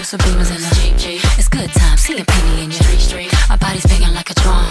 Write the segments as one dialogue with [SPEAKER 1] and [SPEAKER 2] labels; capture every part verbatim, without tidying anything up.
[SPEAKER 1] House with beamers in the It's good times, see a penny in your street. My body's banging like a drum.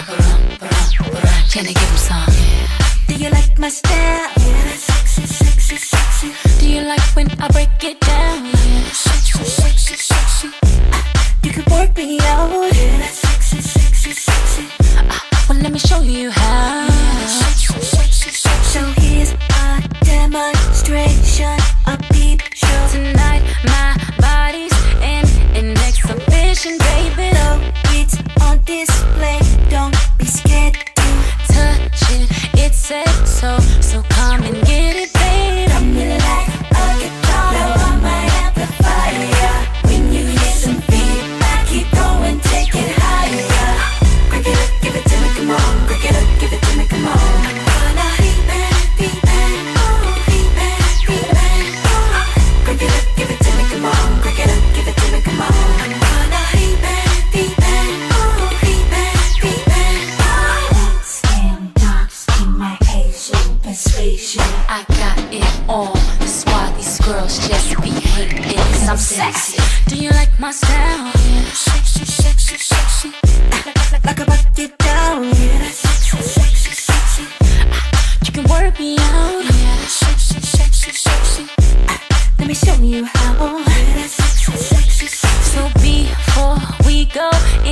[SPEAKER 1] Can they give him some?
[SPEAKER 2] Do you like my style? Yeah, sexy, sexy, sexy.
[SPEAKER 1] Do you like when I break it down?
[SPEAKER 2] Yeah, sexy, sexy, sexy. Uh, you can work me out. Yeah, sexy, sexy, sexy.
[SPEAKER 1] Uh, well, let me show you how.
[SPEAKER 2] Yeah, sexy, sexy, sexy. So here's a demonstration, a peep show.
[SPEAKER 1] Tonight, my body's in an exhibition, baby.
[SPEAKER 2] So it's on display. Don't be scared to
[SPEAKER 1] touch it. It's said so, so come and get it, babe.
[SPEAKER 2] Rub me like a guitar, blow on my amplifier. When you hear some feedback, keep going, take it higher. Break it up, give it to me, come on. Break it up, give it to me, come on. I'm gonna beat bang, beat bang, oh, beat bang, beat bang, oh. Break it up, give it to me, come on. Break it up, give it to me, come on. I'm gonna beat bang, beat bang, oh, beat bang, beat bang, oh. Skin dark, skin my Asian persuasion.
[SPEAKER 1] I got it on. That's why these girls just be hating, 'cause I'm sexy. Do you like my style?
[SPEAKER 2] Yeah, sexy, sexy, sexy. Like, like I rock it down. Yeah, sexy, sexy, sexy.
[SPEAKER 1] You can work me out.
[SPEAKER 2] Yeah, sexy, sexy, sexy. Let me show you how. Yeah, sexy, sexy, sexy.
[SPEAKER 1] So before we go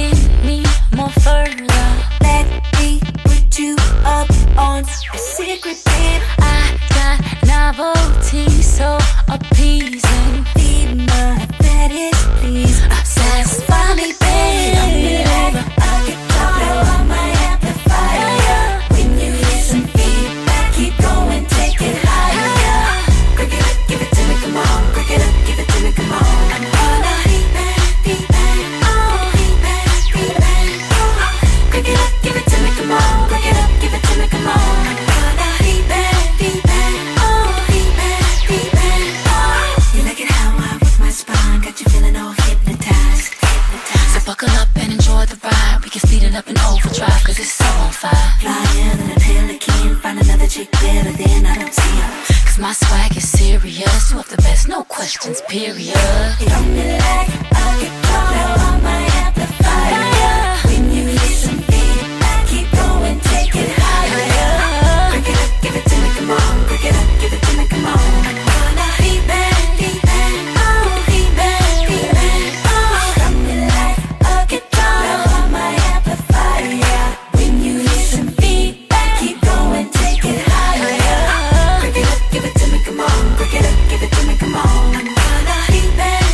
[SPEAKER 1] any more further,
[SPEAKER 2] let me put you up on a secret, babe.
[SPEAKER 1] I got novelty so appeasing.
[SPEAKER 2] Be my fetish, please. Satisfy me, babe. Rub me like a guitar, blow on my amplifier. When you hear some feedback, keep going, take it higher. Break it up, give it to me, come on. Break it up, give it to me, come on. I'm gonna beat bang, beat bang, oh, beat bang, beat bang, oh. Break it up, give it to me, come on. Break it up, give it to me, come on. I'm gonna beat bang, beat bang, oh, beat bang, beat bang, oh. You like it how I work my spine, got you feeling all hypnotized, hypnotized.
[SPEAKER 1] So buckle up and enjoy the ride. We can speed it up and overdrive, 'cause it's so on fire.
[SPEAKER 2] Flying in a pelican, find another chick better than I don't see her.
[SPEAKER 1] 'Cause my swag is serious. You have the best, no questions, period.
[SPEAKER 2] You rub me like a guitar, blow on my amplifier. When you hear some feedback, keep going, take it higher. Break it up, give it to me, come on. Break it up, give it to me, come on. I'm gonna beat bang, beat bang, oh, beat bang, beat bang, oh. Rub me like a guitar, blow on my amplifier. When you hear some feedback, keep going, take it higher. Break it up, give it to me, come on. Break it up, give it to me, come on. I'm gonna beat bang.